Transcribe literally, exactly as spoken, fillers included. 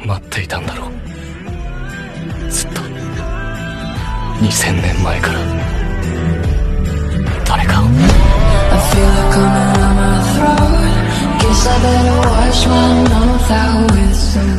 待っていたんだろう。ずっとにせんねんまえから。誰かを I feel it coming on my throat. Guess I better watch my mouth out with some